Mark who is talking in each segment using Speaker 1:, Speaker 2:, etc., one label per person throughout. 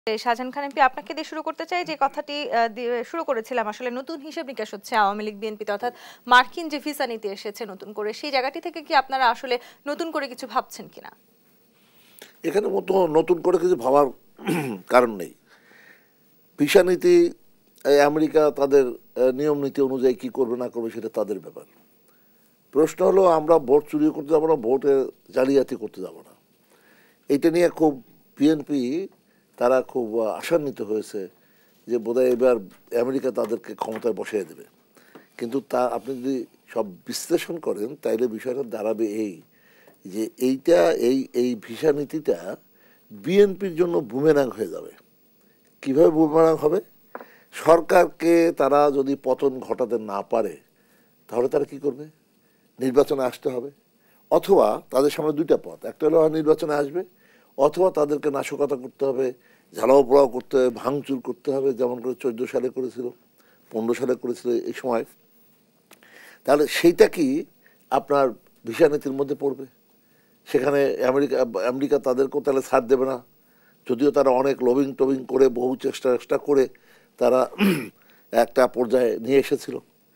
Speaker 1: শাহজাহান খান MP আপনাকে দিয়ে শুরু করতে চাই যে কথাটি শুরু করেছিলাম আসলে নতুন হিসাব নিকাশ হচ্ছে আওয়ামী লীগ বিএনপিতে অর্থাৎ মার্কিন যে ভিসা নীতি এসেছে নতুন করে সেই জায়গাটি থেকে কি আপনারা আসলে নতুন করে কিছু ভাবছেন কিনা?
Speaker 2: এখানে মতো নতুন করে কিছু ভাবার কারণ নেই। ভিসা নীতি আমেরিকা তাদের নিয়ম নীতি অনুযায়ী কি করবে না করবে সেটা তাদের ব্যাপার। প্রশ্ন হলো আমরা ভোট চুরি করতে যাবো না, ভোটে জালিয়াতি করতে যাবো না। এইটা নিয়ে খুব বিএনপি তারা খুব আশান্বিত হয়েছে যে বোধহয় এবার আমেরিকা তাদেরকে ক্ষমতায় বসিয়ে দেবে। কিন্তু তা আপনি যদি সব বিশ্লেষণ করেন তাইলে বিষয়টা দাঁড়াবে এই যে এই ভিসা নীতিটা বিএনপির জন্য বুমেরাং হয়ে যাবে। কিভাবে বুমেরাং হবে? সরকারকে তারা যদি পতন ঘটাতে না পারে তাহলে তারা কি করবে? নির্বাচনে আসতে হবে, অথবা তাদের সামনে দুইটা পথ, একটা হলো নির্বাচনে আসবে অথবা তাদেরকে নাশকতা করতে হবে, ঝালাও পোড়াও করতে হবে, ভাঙচুর করতে হবে, যেমন করে 14 সালে করেছিল, 15 সালে করেছিল এই সময়। তাহলে সেইটা কি আপনার ভিসা নীতির মধ্যে পড়বে? সেখানে আমেরিকা তাদেরকেও তাহলে ছাড় দেবে না, যদিও তারা অনেক লবিং টবিং করে বহু চেষ্টা করে তারা একটা পর্যায়ে নিয়ে এসেছিল।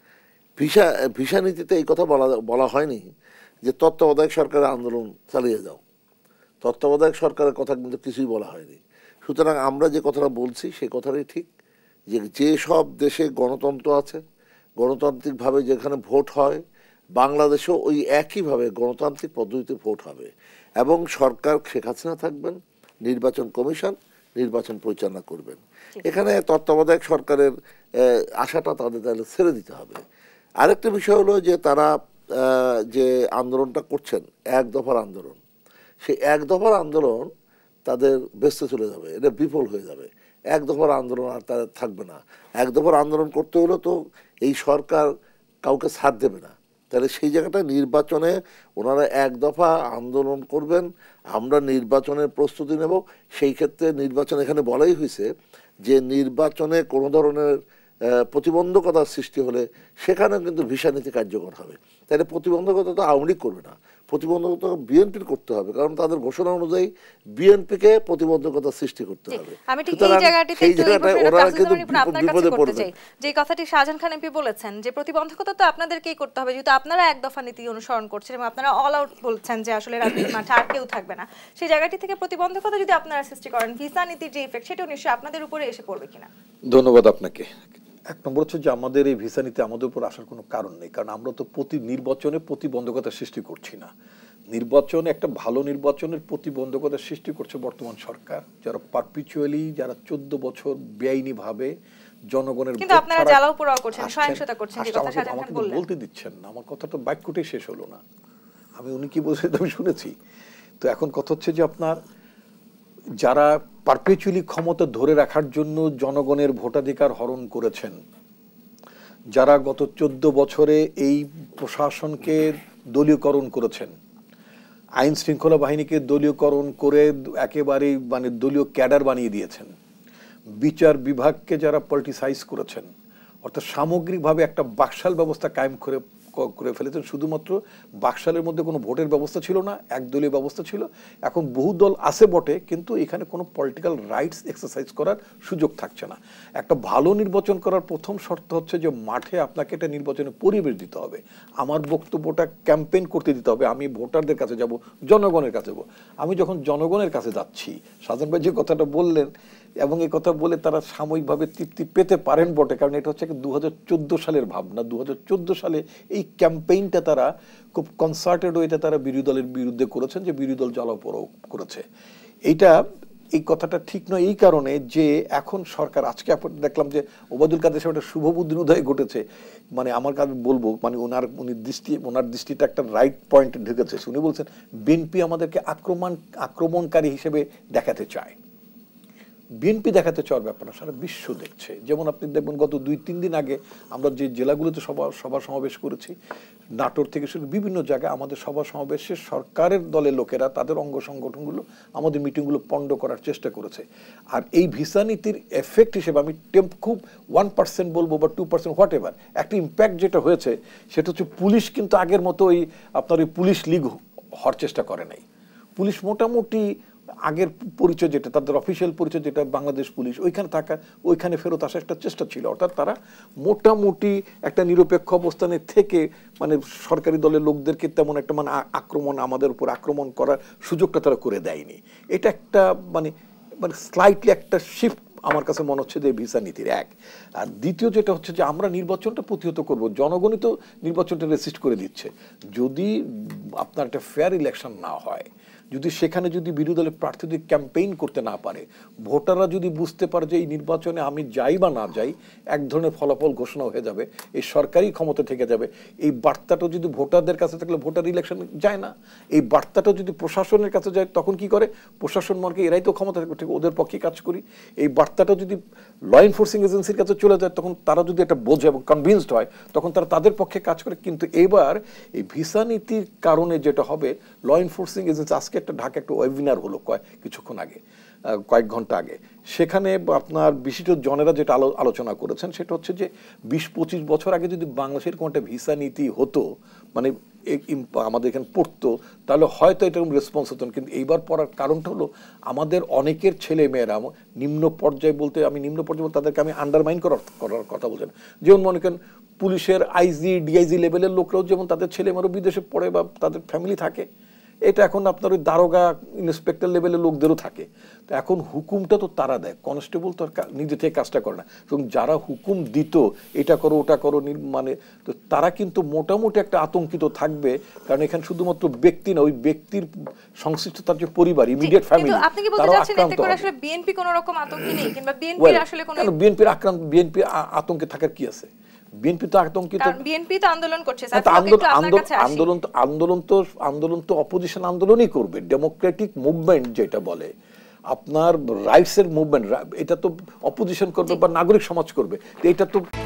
Speaker 2: ভিসা নীতিতে এই কথা বলা হয়নি যে তত্ত্বাবধায়ক সরকারের আন্দোলন চালিয়ে যাও। তত্ত্বাবধায়ক সরকারের কথা কিন্তু কিছুই বলা হয়নি। সুতরাং আমরা যে কথাটা বলছি সেই কথাটাই ঠিক, যে সব দেশে গণতন্ত্র আছে, গণতান্ত্রিকভাবে যেখানে ভোট হয়, বাংলাদেশেও ওই একইভাবে গণতান্ত্রিক পদ্ধতিতে ভোট হবে এবং সরকার শেখ হাসিনা থাকবেন, নির্বাচন কমিশন নির্বাচন পরিচালনা করবেন। এখানে তত্ত্বাবধায়ক সরকারের আশাটা তাদের তাহলে ছেড়ে দিতে হবে। আরেকটা বিষয় হলো যে তারা যে আন্দোলনটা করছেন এক দফার আন্দোলন, সেই এক দফার আন্দোলন তাদের ব্যস্ত চলে যাবে, এটা বিফল হয়ে যাবে। এক দফার আন্দোলন আর তাদের থাকবে না। এক দফার আন্দোলন করতে হলে তো এই সরকার কাউকে ছাড় দেবে না। তাহলে সেই জায়গাটা নির্বাচনে ওনারা এক দফা আন্দোলন করবেন, আমরা নির্বাচনের প্রস্তুতি নেব। সেই ক্ষেত্রে নির্বাচন এখানে বলাই হয়েছে যে নির্বাচনে কোনো ধরনের প্রতিবন্ধকতার সৃষ্টি হলে সেখানেও কিন্তু ভিসা নীতি কার্যকর হবে। তাহলে প্রতিবন্ধকতা তো আওয়ামী লীগ করবে না, প্রতিবন্ধকতা বিএনপির করতে হবে, কারণ তাদের ঘোষণা অনুযায়ী বিএনপিকে প্রতিবন্ধকতা সৃষ্টি করতে হবে।
Speaker 1: আমি ঠিক এই জায়গাটায় ওরা কিন্তু বিপদে পড়বে। যে কথাটি শাহজাহান খান এমপি বলেছেন যে প্রতিবন্ধকতা তো আপনাদেরকেই করতে হবে, যেহেতু আপনারা এক দফা নীতি অনুসরণ করছেন এবং আপনারা অল আউট বলছেন যে আসলে রাজনীতির মাঠে আর কেউ থাকবে না। সেই জায়গাটি থেকে প্রতিবন্ধকতা যদি আপনারা সৃষ্টি করেন, ভিসা নীতির যে ইফেক্ট সেটাও নিশ্চয়ই আপনাদের উপরে এসে পড়বে কিনা?
Speaker 3: ধন্যবাদ আপনাকে। এক নম্বর হচ্ছে যে আমাদের এই ভিসা নীতি আমাদের উপর আসার কোনো কারণ নেই, কারণ আমরা তো নির্বাচনে প্রতিবন্ধকতা সৃষ্টি করছি না। নির্বাচনে একটা ভালো নির্বাচনের প্রতিবন্ধকতা সৃষ্টি করছে বর্তমান সরকার, যারা পারপিচুয়ালি যারা 14 বছর বেআইনিভাবে জনগণের
Speaker 1: কিন্তু আপনারা জ্বালাও পোড়াও করছেন, সহিংসতা করছেন, যে কথা শাহজাহান খান বললেন।
Speaker 3: বলতে দিচ্ছেন না, আমার কথাটা বাক্যটাই শেষ হলো না। আমি উনি কি বলছেন আমি শুনেছি। তো এখন কথা হচ্ছে যে আপনার যারা পারপেচুয়ালি ক্ষমতা ধরে রাখার জন্য জনগণের ভোটাধিকার হরণ করেছেন, যারা গত 14 বছরে এই প্রশাসনকে দলীয়করণ করেছেন, আইন শৃঙ্খলা বাহিনীকে দলীয়করণ করে একেবারে মানে দলীয় ক্যাডার বানিয়ে দিয়েছেন, বিচার বিভাগকে যারা পলিটিসাইজ করেছেন, অর্থাৎ সামগ্রিকভাবে একটা বাকশাল ব্যবস্থা কায়েম করে ফেলেছেন। শুধুমাত্র বাকশালের মধ্যে কোনো ভোটের ব্যবস্থা ছিল না, একদলীয় ব্যবস্থা ছিল। এখন বহু দল আছে বটে, কিন্তু এখানে কোনো পলিটিক্যাল রাইটস এক্সারসাইজ করার সুযোগ থাকছে না। একটা ভালো নির্বাচন করার প্রথম শর্ত হচ্ছে যে মাঠে আপনাকে একটা নির্বাচনে পরিবেশ দিতে হবে। আমার বক্তব্যটা ক্যাম্পেইন করতে দিতে হবে। আমি ভোটারদের কাছে যাব, জনগণের কাছে যাব। আমি যখন জনগণের কাছে যাচ্ছি, শাহজাহান ভাই যে কথাটা বললেন এবং এই কথা বলে তারা সাময়িকভাবে তৃপ্তি পেতে পারেন বটে, কারণ এটা হচ্ছে 2014 সালের ভাবনা। 2014 সালে এই ক্যাম্পেইনটা তারা খুব কনসার্টেড ওয়েতে তারা বিরোধী দলের বিরুদ্ধে করেছেন, যে বিরোধী দল জ্বালাপোড়াও করেছে। এই কথাটা ঠিক নয় এই কারণে যে এখন সরকার আজকে দেখলাম যে ওবায়দুল কাদের সাহেব একটা শুভ বুদ্ধির উদয় ঘটেছে। মানে আমার কাছে বলবো মানে ওনার দৃষ্টিটা একটা রাইট পয়েন্টে ঢুকেছে। উনি বলছেন বিএনপি আমাদেরকে আক্রমণকারী হিসেবে দেখাতে চায়। বিএনপি দেখাতে চাওয়ার ব্যাপার না, সারা বিশ্ব দেখছে। যেমন আপনি দেখবেন গত 2-3 দিন আগে আমরা যে জেলাগুলোতে সভা সমাবেশ করেছি, নাটোর থেকে শুরু বিভিন্ন জায়গায় আমাদের সভা সমাবেশে সরকারের দলের লোকেরা তাদের অঙ্গ সংগঠনগুলো আমাদের মিটিংগুলো পণ্ড করার চেষ্টা করেছে। আর এই ভিসা নীতির এফেক্ট হিসেবে আমি খুব 1% বলবো বা 2% হোয়াট এভার, একটা ইম্প্যাক্ট যেটা হয়েছে সেটা হচ্ছে পুলিশ কিন্তু আগের মতো আপনার ওই পুলিশ লীগ হওয়ার চেষ্টা করে নাই। পুলিশ মোটামুটি আগের পরিচয় যেটা, তাদের অফিসিয়াল পরিচয় যেটা বাংলাদেশ পুলিশ, ওইখানে থাকা, ওইখানে ফেরত আসার একটা চেষ্টা ছিল। অর্থাৎ তারা মোটামুটি একটা নিরপেক্ষ অবস্থানে থেকে মানে সরকারি দলের লোকদেরকে তেমন একটা মানে আক্রমণ, আমাদের উপর আক্রমণ করার সুযোগটা তারা করে দেয়নি। এটা একটা মানে মানে স্লাইটলি একটা শিফট আমার কাছে মনে হচ্ছে যে ভিসা নীতির এক। আর দ্বিতীয় যেটা হচ্ছে যে আমরা নির্বাচনটা প্রতিহত করব, জনগণই তো নির্বাচনটা রেসিস্ট করে দিচ্ছে। যদি আপনার একটা ফেয়ার ইলেকশন না হয়, যদি সেখানে যদি বিরোধী দলের প্রার্থীদের ক্যাম্পেইন করতে না পারে, ভোটাররা যদি বুঝতে পারে যে এই নির্বাচনে আমি যাই বা না যাই এক ধরনের ফলাফল ঘোষণা হয়ে যাবে, এই সরকারি ক্ষমতা থেকে যাবে, এই বার্তাটা যদি ভোটারদের কাছে থাকলে ভোটার ইলেকশন যায় না। এই বার্তাটা যদি প্রশাসনের কাছে যায় তখন কি করে, প্রশাসন মনে এরাই তো ক্ষমতা থাকবে, ঠিক ওদের পক্ষে কাজ করি। এই বার্তাটা যদি ল এনফোর্সিং এজেন্সির কাছে চলে যায় তখন তারা যদি একটা বোঝে এবং কনভিন্সড হয় তখন তারা তাদের পক্ষে কাজ করে। কিন্তু এবার এই ভিসা নীতির কারণে যেটা হবে, ল এনফোর্সিং এজেন্সি আজকে একটা ঢাকা একটা ওয়েবিনার হলো কিছুক্ষণ আগে, কয়েক ঘন্টা আগে, সেখানে আপনার বিশিষ্ট জনেরা যেটা আলোচনা করেছেন সেটা হচ্ছে যে 20-25 বছর আগে যদি বাংলাদেশের কোনো একটা ভিসা নীতি হতো, মানে আমাদের এখানে পড়তো, তাহলে হয়তো এরকম রেসপন্স হতো। কিন্তু এইবার পড়ার কারণটা হলো আমাদের অনেকের ছেলে মেয়েরা নিম্ন পর্যায়ে বলতে, আমি নিম্ন পর্যায়ে তাদেরকে আমি আন্ডারমাইন করার কথা বলছেন, যেমন মনে করেন পুলিশের আইজি ডিআইজি লেভেলের লোকরাও যেমন তাদের ছেলে মেয়েরাও বিদেশে পড়ে বা তাদের ফ্যামিলি থাকে, এটা এখন আপনার ওই দারোগা ইন্সপেক্টর লেভেলের লোকদেরও থাকে। তো এখন হুকুমটা তো তারা দেয়, কনস্টেবল তো নিজে থেকে কাজটা করে না। এবং যারা হুকুম দিত এটা করো ওটা করো মানে, তো তারা কিন্তু মোটামুটি একটা আতঙ্কিত থাকবে, কারণ এখানে শুধুমাত্র ব্যক্তি না, ওই ব্যক্তির সংশ্লিষ্ট তার যে পরিবার, ইমিডিয়েট ফ্যামিলি, তারাও আক্রান্ত হবে।
Speaker 1: আসলে বিএনপি কোনো রকম আতঙ্কে নেই, কিংবা বিএনপির আসলে কোনো
Speaker 3: বিএনপি আতঙ্কে থাকার কি আছে? বিএনপি তো আতঙ্কিত,
Speaker 1: বিএনপি তো আন্দোলন করছে,
Speaker 3: আন্দোলন তো অপোজিশন আন্দোলনই করবে। ডেমোক্রেটিক মুভমেন্ট যেটা বলে আপনার রাইটস এর মুভমেন্ট, এটা তো অপোজিশন করবে বা নাগরিক সমাজ করবে, এটা তো